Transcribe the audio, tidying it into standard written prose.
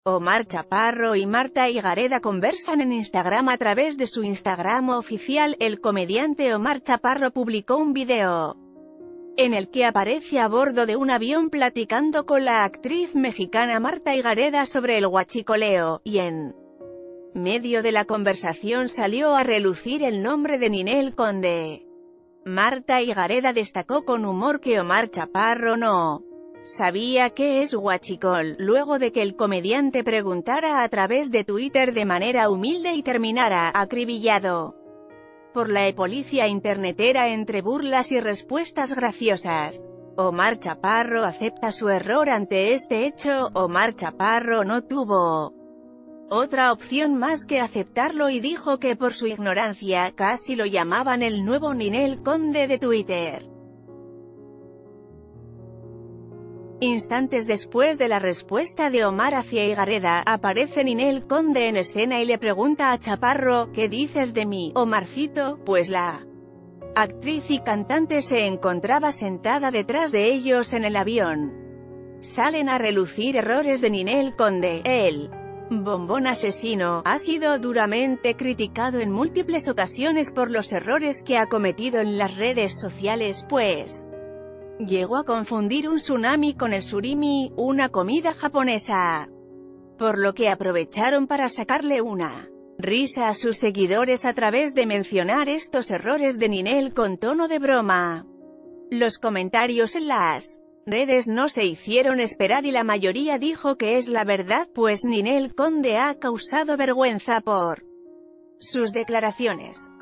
Omar Chaparro y Marta Higareda conversan en Instagram. A través de su Instagram oficial, el comediante Omar Chaparro publicó un video en el que aparece a bordo de un avión platicando con la actriz mexicana Marta Higareda sobre el huachicoleo, y en medio de la conversación salió a relucir el nombre de Ninel Conde. Marta Higareda destacó con humor que Omar Chaparro no sabía qué es huachicol, luego de que el comediante preguntara a través de Twitter de manera humilde y terminara acribillado por la policía internetera entre burlas y respuestas graciosas. Omar Chaparro acepta su error ante este hecho. Omar Chaparro no tuvo otra opción más que aceptarlo y dijo que por su ignorancia, casi lo llamaban el nuevo Ninel Conde de Twitter. Instantes después de la respuesta de Omar hacia Higareda, aparece Ninel Conde en escena y le pregunta a Chaparro: ¿qué dices de mí, Omarcito? Pues la actriz y cantante se encontraba sentada detrás de ellos en el avión. Salen a relucir errores de Ninel Conde. El bombón asesino ha sido duramente criticado en múltiples ocasiones por los errores que ha cometido en las redes sociales, pues llegó a confundir un tsunami con el surimi, una comida japonesa, por lo que aprovecharon para sacarle una risa a sus seguidores a través de mencionar estos errores de Ninel con tono de broma. Los comentarios en las redes no se hicieron esperar y la mayoría dijo que es la verdad, pues Ninel Conde ha causado vergüenza por sus declaraciones.